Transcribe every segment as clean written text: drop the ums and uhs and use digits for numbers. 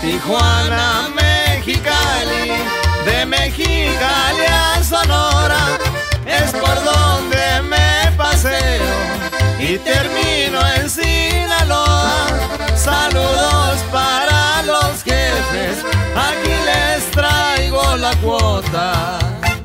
Tijuana, Mexicali, de Mexicali a Sonora, es por donde me paseo y termino en Sinaloa. Saludos para los jefes, aquí les traigo la cuota.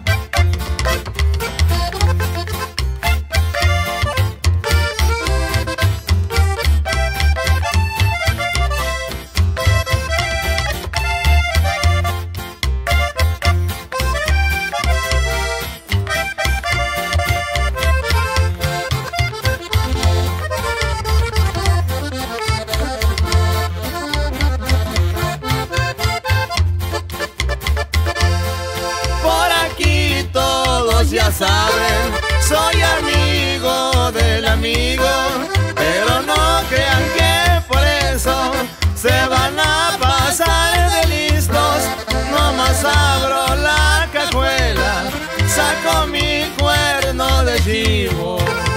Ya saben, soy amigo del amigo, pero no crean que por eso se van a pasar de listos. Nomás abro la cajuela, saco mi cuerno de chivo.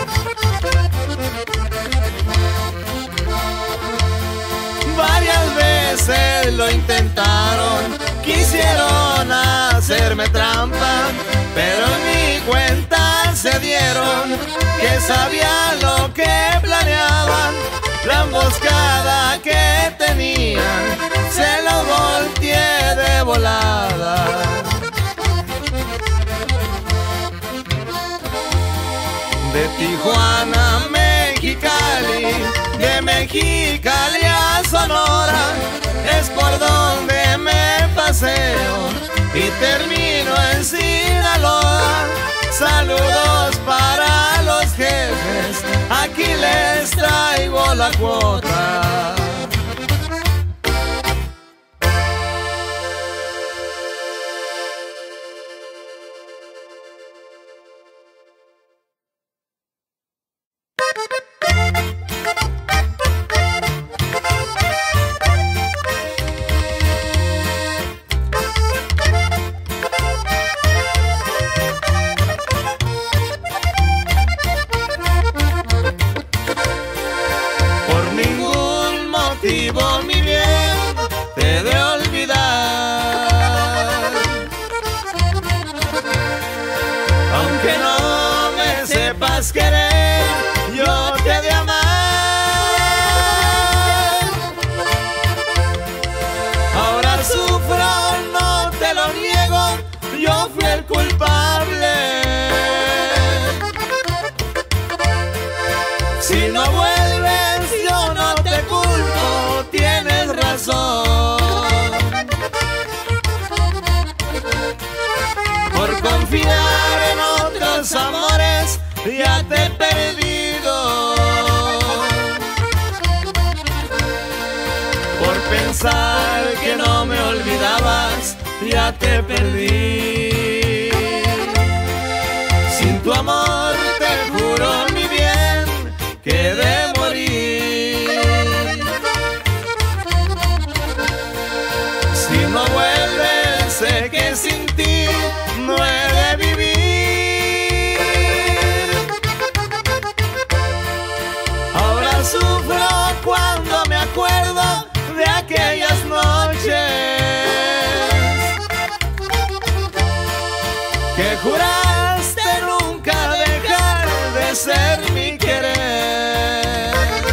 Varias veces lo intentaron, quisieron hacerme trampa, pero en mi cuenta se dieron que sabían lo que planeaban. La emboscada que tenían se lo volteé de volada. De Tijuana, Mexicali, de Mexicali a Sonora, es por donde me paseo y termino en Sinaloa. Saludos para los jefes, aquí les traigo la cuota. Mi bien, te de olvidar, aunque no me sepas querer, yo te he de amar. Ahora sufro, no te lo niego, yo fui el culpable. Si no vuelves, yo no te culpo, tienes razón. Por confiar en otros amores, ya te he perdido. Por pensar que no me olvidabas, ya te perdí. Sin tu amor te juro mi bien que he de morir. Si no vuelves, sé que sin ti no he de vivir. Ahora sufro cuando me acuerdo de aquellas noches que juraste nunca dejar de ser mi querer.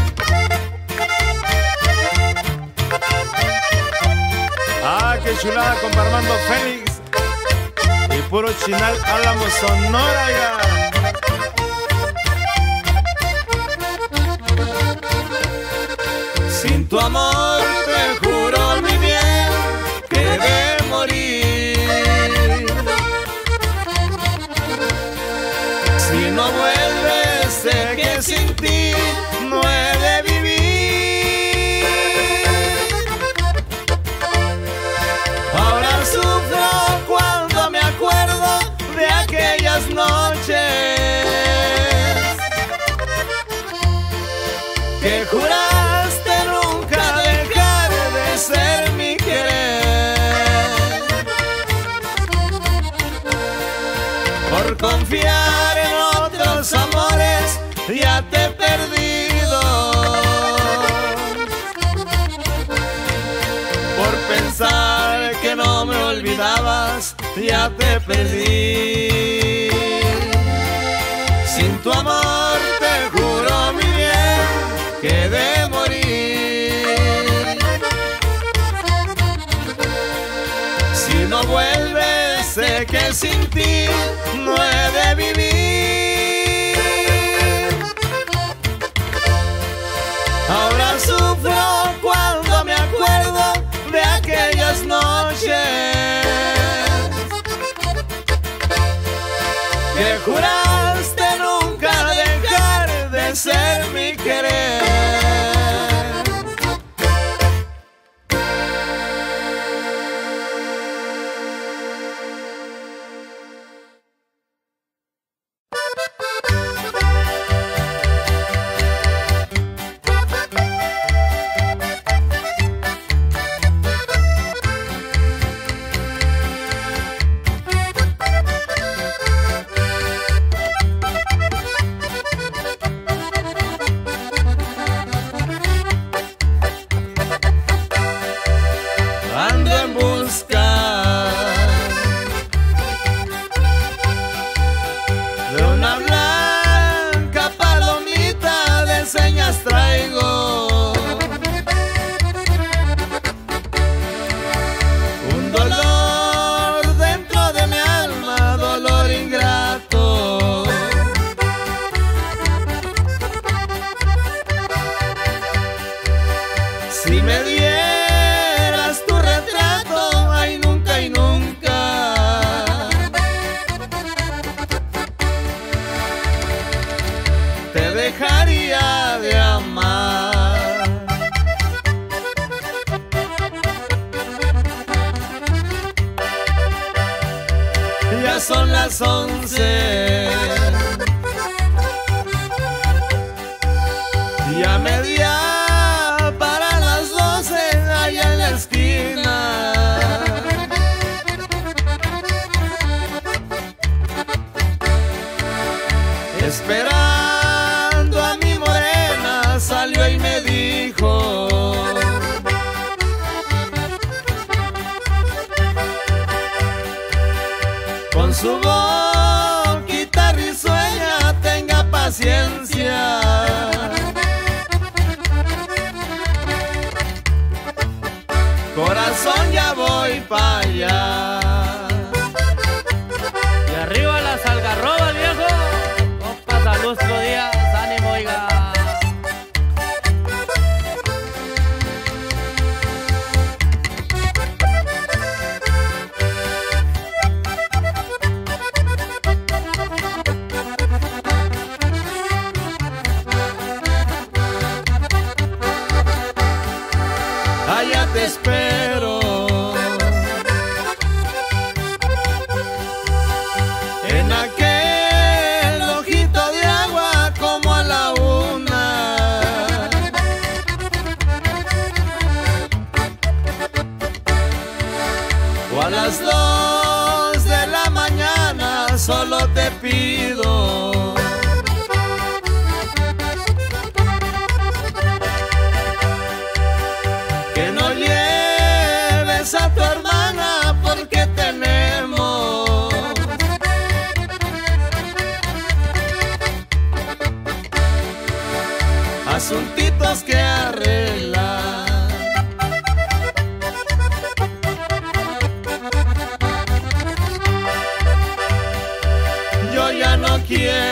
Ah, qué chulada con Armando Félix y puro Chinal Álamo, Sonora, ya. Sin tu amor te juro mi bien que he de morir. Si no vuelves, sé que sin ti no he de vivir. Ahora sufro cuando me acuerdo de aquellas noches que juraste nunca dejar de ser mi querer. Por confiar en otros amores, ya te he perdido. Por pesar que no me olvidabas, ya te perdí. Sin tu amor te juro mi bien que he de morir. Si no vuelves sé que sin ti no he de vivir. Ahora sufro cuando me acuerdo de aquellas noches que juraste nunca dejar de ser mi querer. Traigo un dolor dentro de mi alma, dolor ingrato. Si me dieras tu retrato, ay nunca y nunca te dejaría de amar. Ya son las 11, ya media para las 12 allá en la esquina. Esperando a mi morena salió y me dijo: con su boquita risueña tenga paciencia. Corazón, ya voy para allá. Y arriba las algarrobas, viejo. Compas, al lustro días, ánimo, oiga. Allá te espero en aquel ojito de agua como a la 1, o a las 2 de la mañana. Solo te pido a tu hermana, porque tenemos asuntitos que arreglar. Yo ya no quiero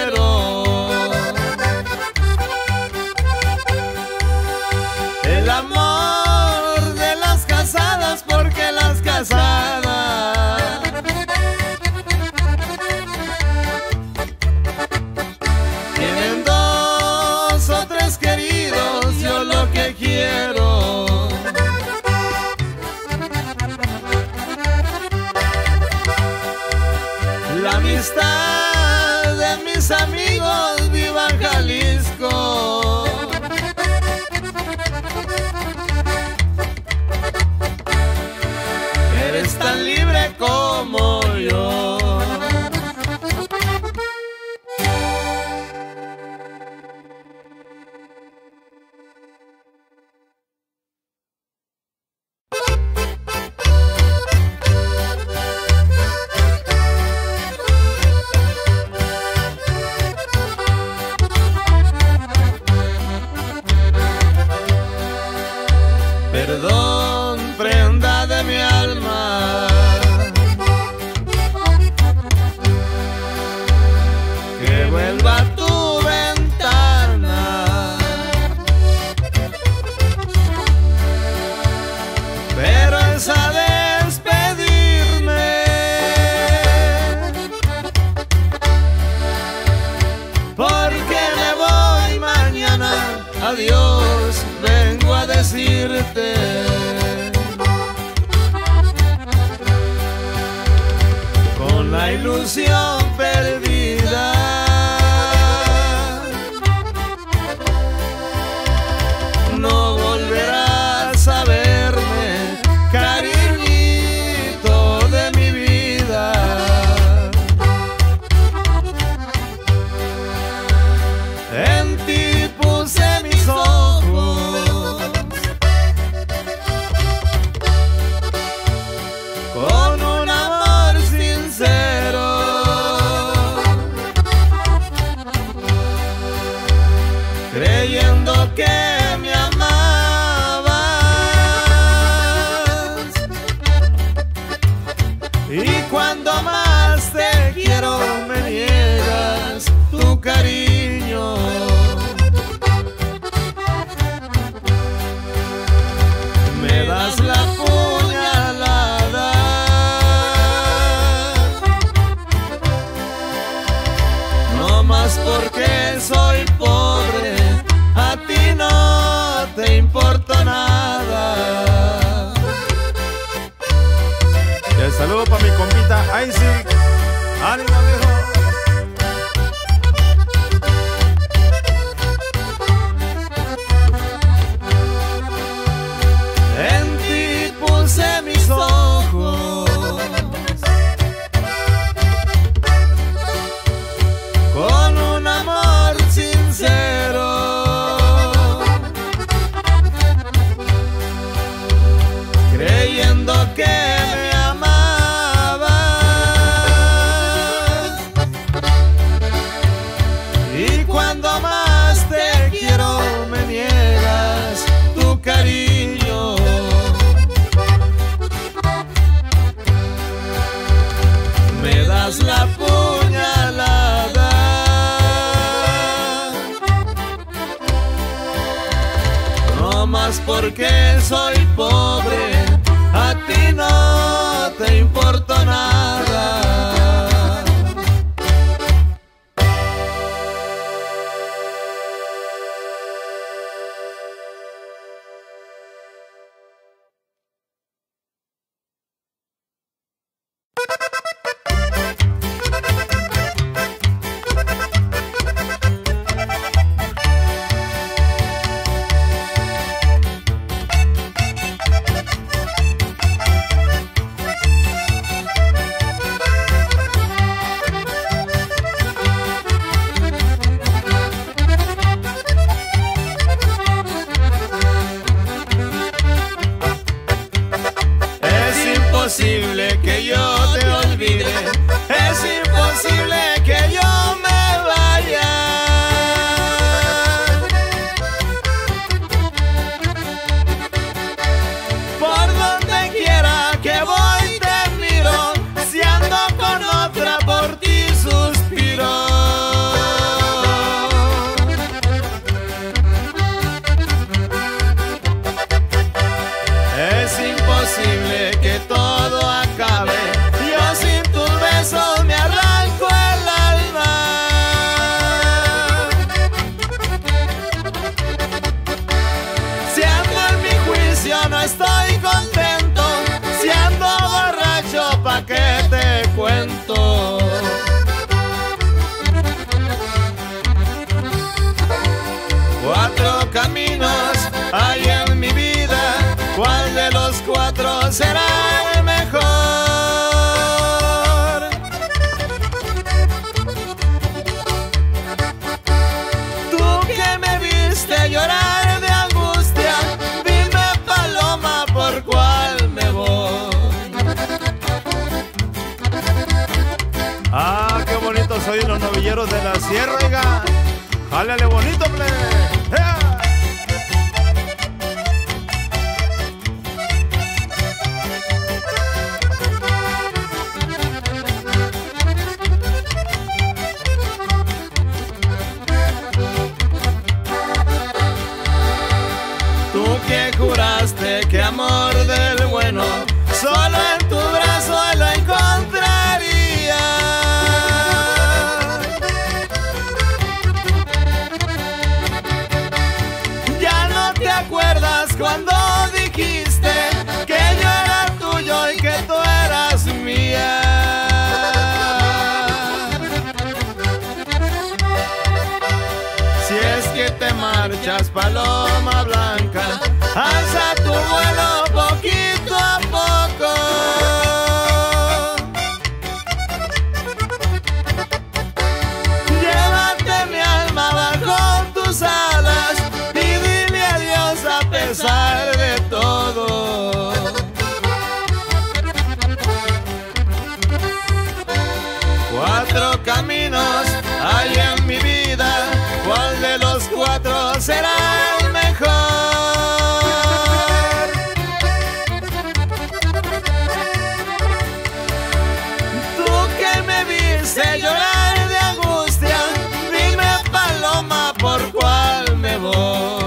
decirte. Con la ilusión perdida, no volverás a verme, cariñito de mi vida. En ti puse mis ojos, con un amor sincero, creyendo que me amabas. Y cuando más te quiero me niegas tu cariño. Me das la puñalada, no más porque soy pobre, a ti no te importa nada. Y el saludo para mi compita Isaac. ¡Ánimo, viejo! En ti puse mis ojos, con un amor sincero, creyendo que me amabas. Y cuando más te quiero me niegas tu cariño. Me das la puñalada, no más porque soy pobre, a ti no te importa nada. Es imposible que yo te olvide, es imposible que yo me vaya. Por donde quiera que voy te miro, si ando con otra por ti suspiro. Es imposible que todo acabe, yo sin tus besos me arranco el alma. Si ando en mi juicio no estoy contento, si ando borracho pa' qué te cuento. Cuatro caminos hay en mi vida, ¿cuál de los cuatro será el mejor? Tú que me viste llorar de angustia, dime, paloma, ¿por cuál me voy? ¡Ah, qué bonitos soy los novilleros de la sierra, oiga! ¡Jálale bonito, ple! ¡Ea! Tú que juraste que amor del bueno solo en tu brazo lo encontraría. alza tu vuelo poquito a poco. Llévate mi alma bajo tus alas y dile adiós a pesar de todo. 4 caminos hay en mi vida, ¿cuál de los 4 será el mejor? Tú que me viste llorar de angustia, dime paloma por cuál me voy.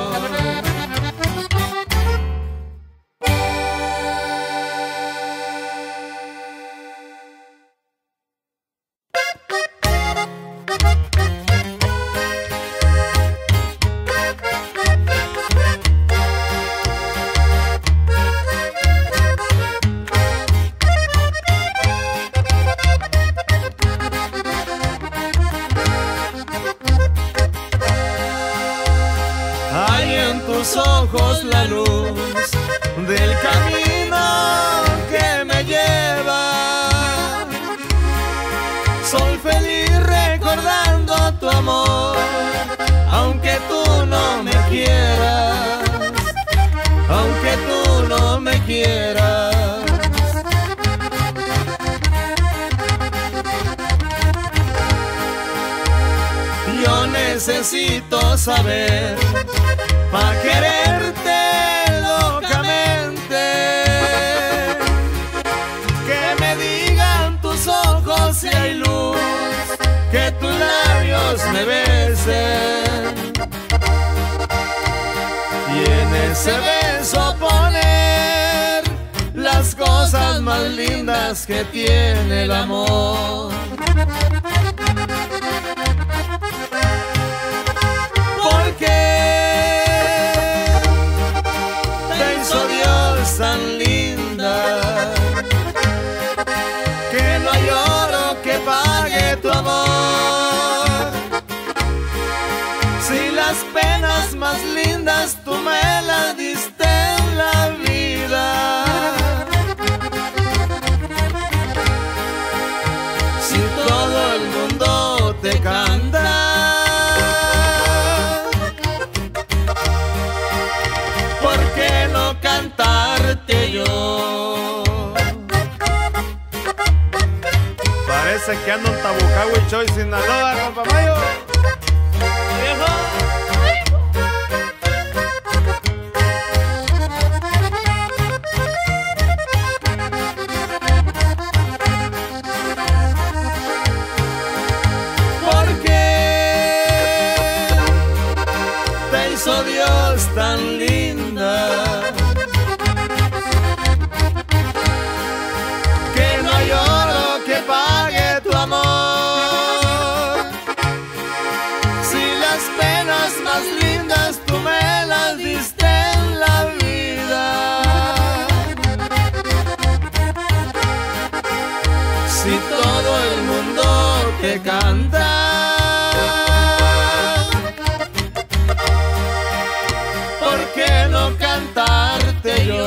Ojos la luz del camino que me lleva. Soy feliz recordando tu amor, aunque tú no me quieras, aunque tú no me quieras. Yo necesito saber pa' quererte locamente, que me digan tus ojos si hay luz, que tus labios me besen y en ese beso poner las cosas más lindas que tiene el amor. Tan linda que no hay oro que pague tu amor. Si las penas más lindas tú me las diste en la vida, si todo el mundo te canta, ¿por qué no cantarte yo? Parece que ando en Tabucagua y Choy, Sinaloa, compa Mayo. ¡Viejo! ¿Por qué te hizo Dios tan linda? Pague tu amor. Si las penas más lindas tú me las diste en la vida, si todo el mundo te canta, ¿por qué no cantarte yo?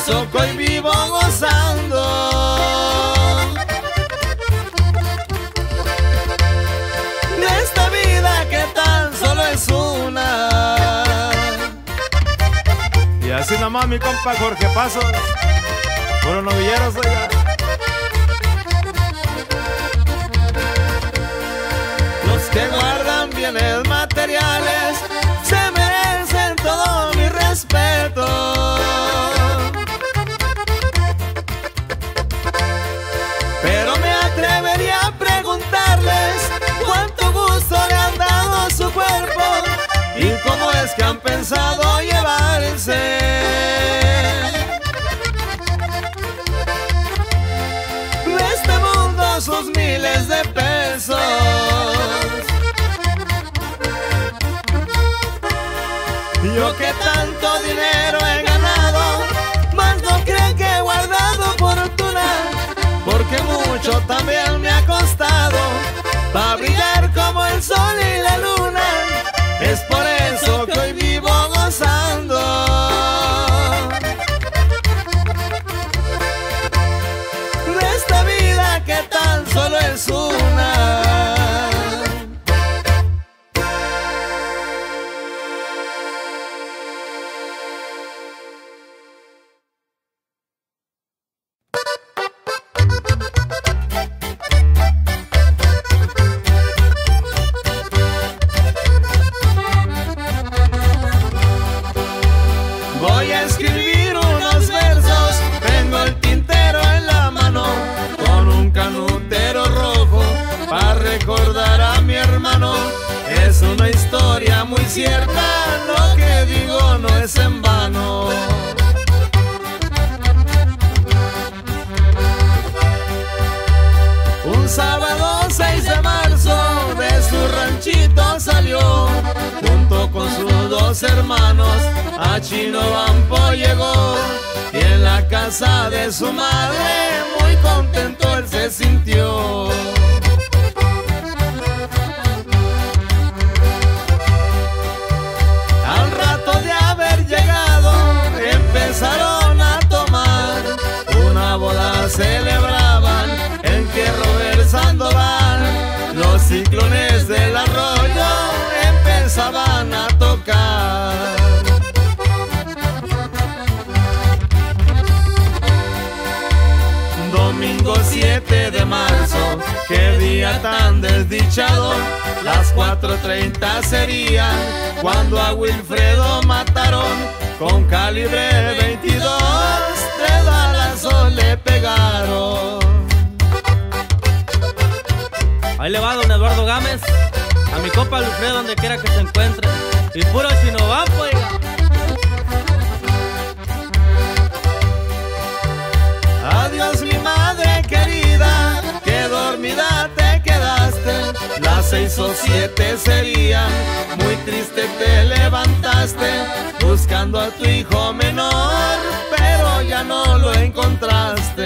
eso que hoy vivo gozando. De esta vida que tan solo es una. Y así nomás mi compa Jorge Pasos, puro novilleros, oiga. Los que guardan bienes materiales se merecen todo mi respeto. Pero me atrevería a preguntarles cuánto gusto le han dado a su cuerpo y cómo es que han pensado llevarse de este mundo sus miles de pesos. Yo que tanto dinero he ganado, más no creen que he guardado fortuna, porque mucho también me ha costado para brillar como el sol y la luna. Es por eso que hoy vivo gozando. De esta vida que tan solo es una. Voy a escribir unos versos, tengo el tintero en la mano, con un canutero rojo para recordar a mi hermano. Es una historia muy cierta, lo que digo no es en vano. Un sábado 6 de marzo de su ranchito salió, junto con sus 2 hermanos a Chinobampo llegó, y en la casa de su madre muy contento él se sintió. Al rato de haber llegado empezaron a tomar, una boda celebraban en Fierro Sandoval. Los ciclones del arroyo empezaban a tocar. Domingo 7 de marzo, qué día tan desdichado, las 4:30 serían cuando a Wilfredo mataron con calibre 22, 3 balazos le pegaron. Ahí le va don Eduardo Gámez, a mi compa Wilfredo donde quiera que se encuentre, y puro Chinobampo, oiga. Adiós mi madre querida, que dormida te quedaste, las 6 o 7 serían, muy triste te levantaste, buscando a tu hijo menor, pero ya no lo encontraste.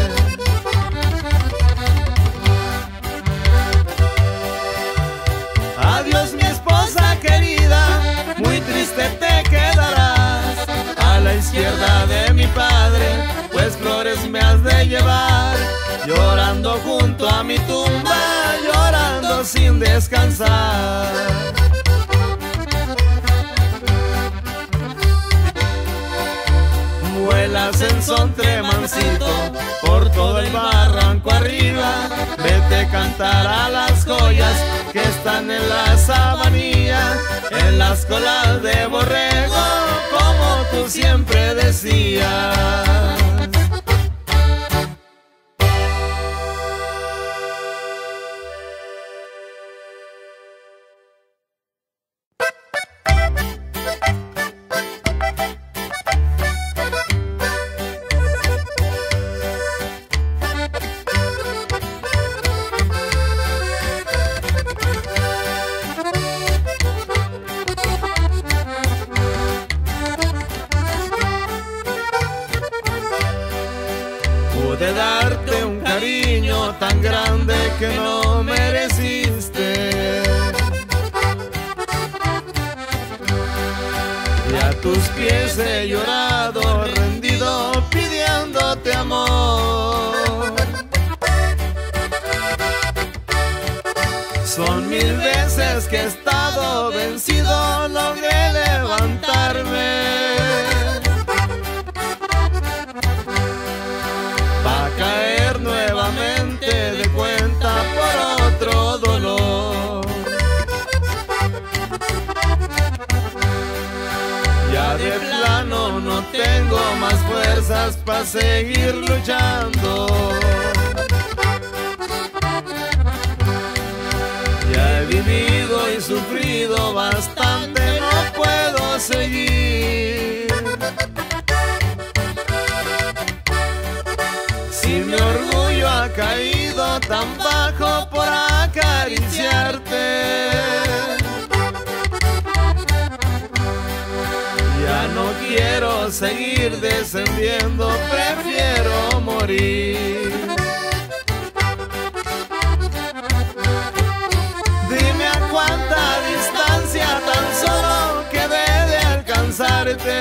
Adiós mi esposa querida, muy triste te quedarás, a la izquierda de mi padre, pues flores me has de llevar, llorando junto a mi tumba, llorando sin descansar. Vuelas en son tremancito por todo el barranco arriba, vete a cantar a las joyas que están en la sabanilla, en las colas de borrego, como tú siempre decías. Pude darte un cariño tan grande que no mereciste, y a tus pies he llorado rendido. de plano no tengo más fuerzas para seguir luchando. Ya he vivido y sufrido bastante, no puedo seguir. Si mi orgullo ha caído tan bajo por acariciarte, ya no quiero seguir descendiendo, prefiero morir. Dime a cuánta distancia tan solo quedé de alcanzarte,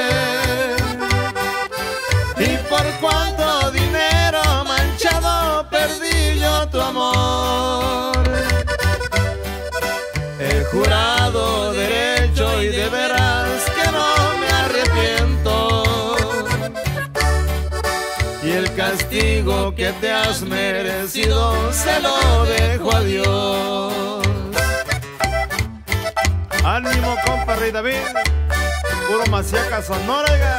y por cuánto dinero manchado perdí yo tu amor. He jurado derecho y de veras que no me arrepiento, y el castigo que te has merecido se lo dejo a Dios. Ánimo, compa Rey David, puro Maciaca, Sonora, oiga.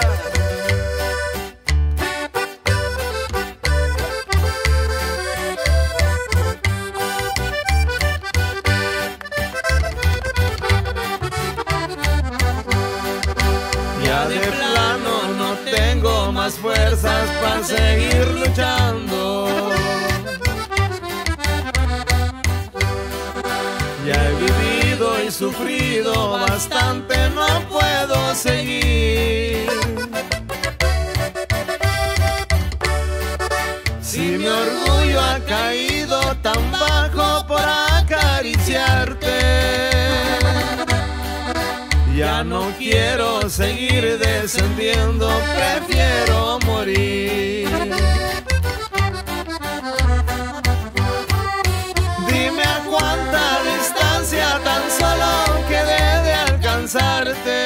Ya de plano no tengo más fuerzas para seguir luchando. Ya he vivido y sufrido bastante, no puedo seguir. Si mi orgullo ha caído tan bajo por acariciarte, ya no quiero seguir descendiendo, prefiero morir. Dime a cuánta distancia tan solo quedé de alcanzarte,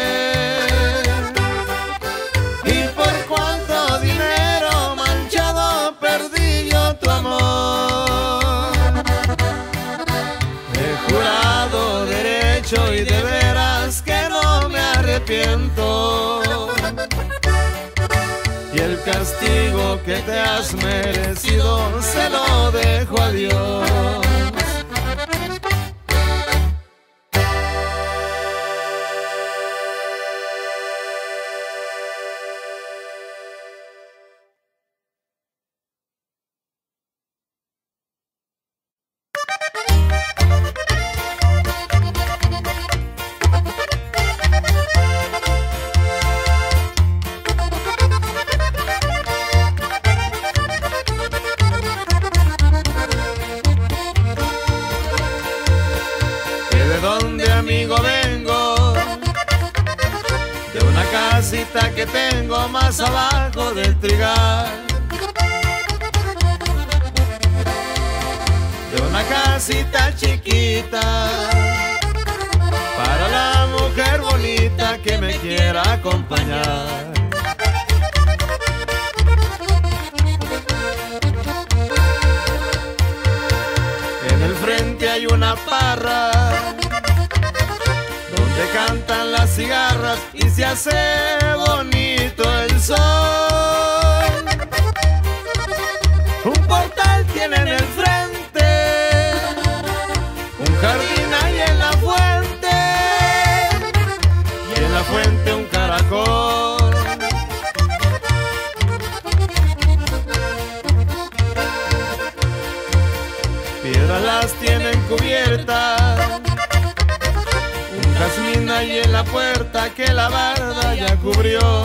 y por cuánto dinero manchado perdí yo tu amor. He jurado derecho y de veras que no me arrepiento, y el castigo que te has merecido se lo dejo a Dios. Que tengo más abajo del trigal, de una casita chiquita para la mujer bonita que me quiera acompañar. En el frente hay una parra donde cantan las cigarras y se hace bonito el sol. Un portal tiene en el frente, un jardín hay en la fuente, y en la fuente un caracol. Piedras las tienen cubiertas, jazmín hay en la puerta que la barda ya cubrió.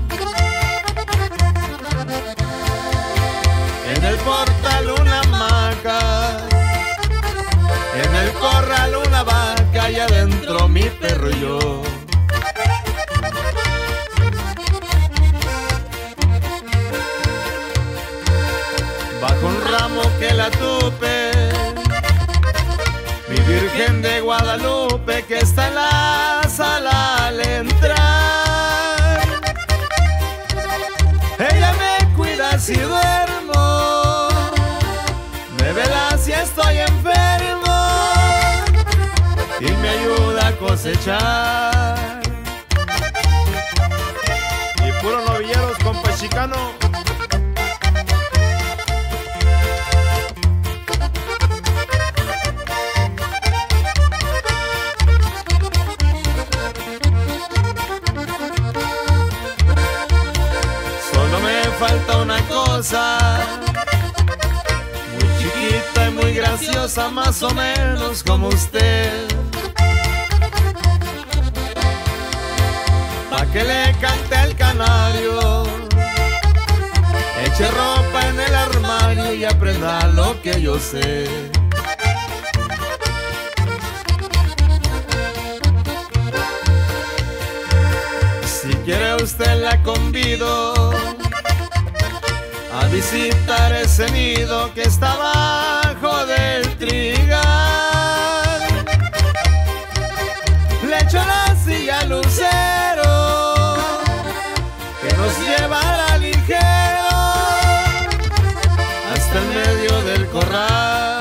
En el portal una hamaca, en el corral una vaca, y adentro mi perro y yo. Bajo un ramo que la tupe, mi Virgen de Guadalupe que está en la sala al entrar. Ella me cuida si duermo, me vela si estoy enfermo y me ayuda a cosechar. Zambrano. Solo me falta una cosa, muy chiquita y muy graciosa, más o menos como usted, pa' que le cante al canario, eche ropa en el armario y aprenda lo que yo sé. Si quiere usted la convido a visitar ese nido que está abajo del trigal. Le echo la silla al lucero que nos llevará ligero hasta el medio del corral.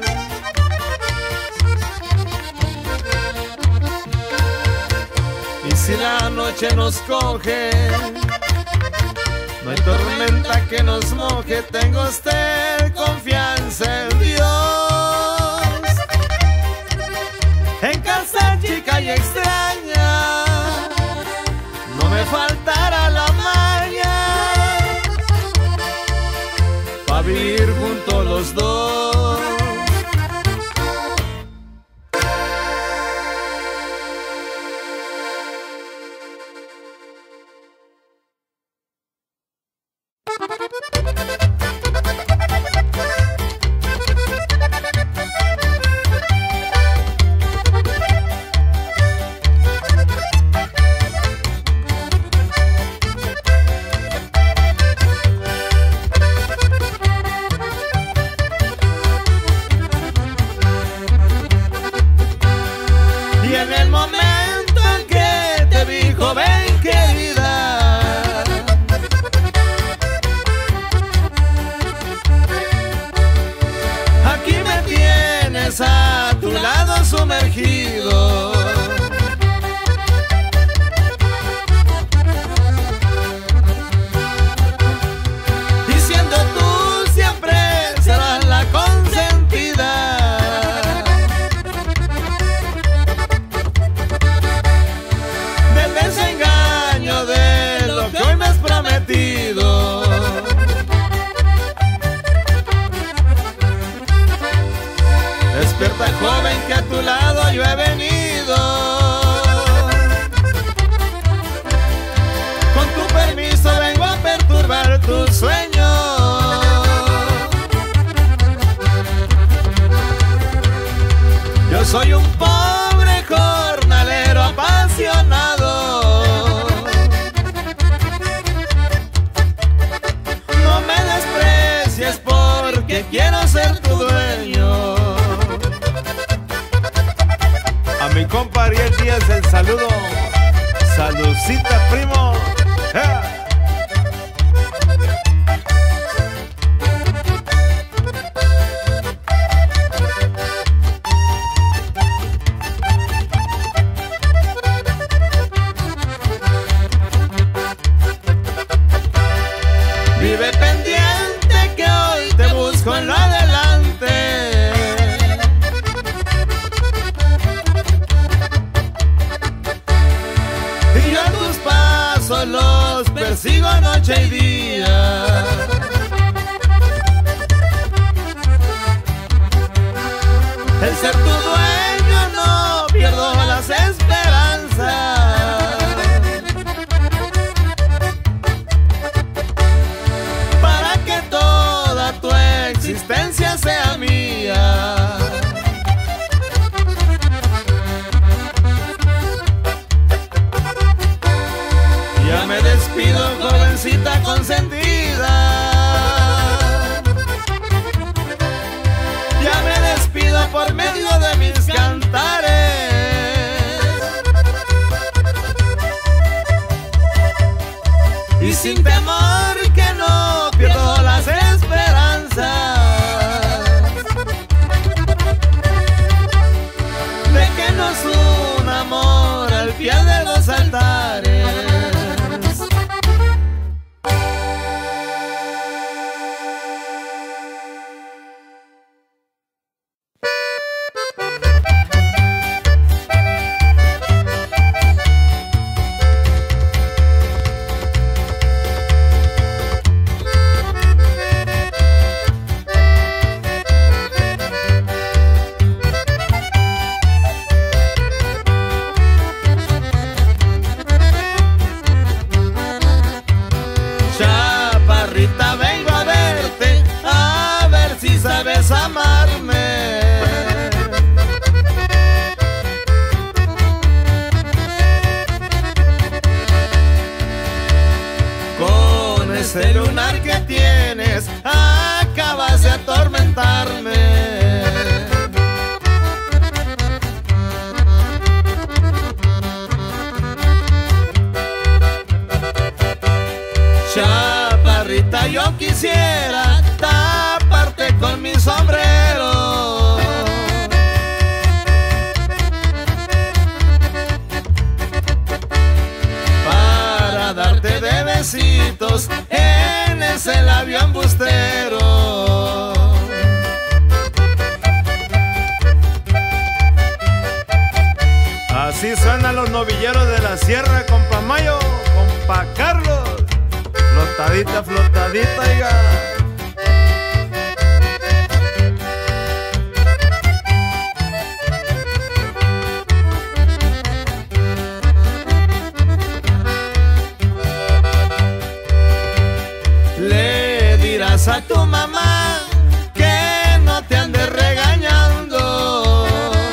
Y si la noche nos coge, no hay tormenta que nos moje, tenga usted confianza en Dios. En casa chica y extraña, no me faltará la maña, pa' vivir juntos los dos. Y en el momento en que te vi, joven querida, aquí me tienes a tu lado sumergido. Y siendo tú siempre serás la consentida. Del desengaño de lo que hoy me has prometido. Despierta, joven, que a tu lado yo he venido. Con tu permiso vengo a perturbar tu sueño. Yo soy un pobre jornalero apasionado. No me desprecies porque quiero ser tu dueño. A mi compa Ariel Díaz el saludo. Saludcita, primo. Vive pendiente que hoy te busco en lo adelante. Y yo a tus pasos los persigo noche y día. El ser tu dueño no pierdo las esperanzas. Para que toda tu existencia sea mía. Ya me despido, jovencita consentida. Ya me despido por medio de mis cantares. Y sin temor que no pierdo las esperanzas de que nos un amor al pie de los altares. ese lunar que tienes acabas de atormentarme. Chaparrita, yo quisiera taparte con mi sombrero, para darte de besitos en ese labio embustero. Así suenan los novilleros de la sierra, compa Mayo, compa Carlos. Flotadita, flotadita, oiga. Le dirás a tu mamá que no te ande regañando,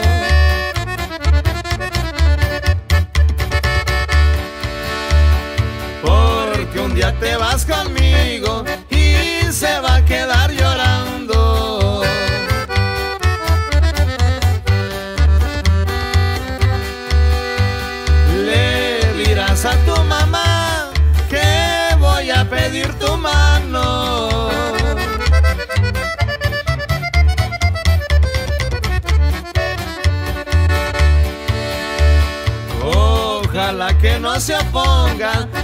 porque un día te vas conmigo y se va a quedar llorando. Le dirás a tu mamá que voy a pedir tu mano, ojalá que no se oponga